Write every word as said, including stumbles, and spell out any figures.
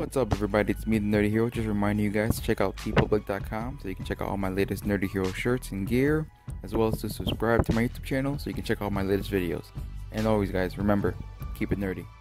What's up, everybody? It's me, the Nerdy Hero. Just reminding you guys to check out t public dot com so you can check out all my latest Nerdy Hero shirts and gear, as well as to subscribe to my YouTube channel so you can check out my latest videos. And always, guys, remember, keep it nerdy.